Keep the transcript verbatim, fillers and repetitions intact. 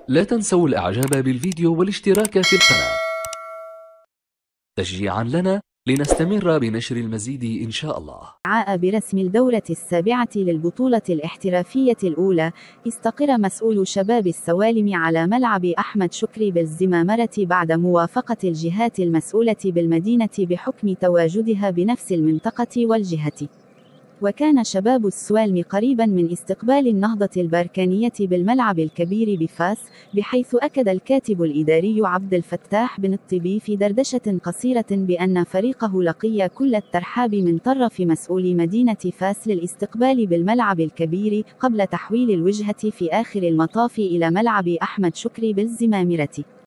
لا تنسوا الإعجاب بالفيديو والاشتراك في القناة تشجيعا لنا لنستمر بنشر المزيد إن شاء الله. عاء برسم الدورة السابعة للبطولة الاحترافية الأولى، استقر مسؤول شباب السوالم على ملعب أحمد شكري بالزمامرة بعد موافقة الجهات المسؤولة بالمدينة بحكم تواجدها بنفس المنطقة والجهة. وكان شباب السوالم قريبا من استقبال النهضة البركانية بالملعب الكبير بفاس، بحيث أكد الكاتب الإداري عبد الفتاح بن الطبي في دردشة قصيرة بأن فريقه لقي كل الترحاب من طرف مسؤول مدينة فاس للاستقبال بالملعب الكبير قبل تحويل الوجهة في آخر المطاف إلى ملعب أحمد شكري بالزمامرة.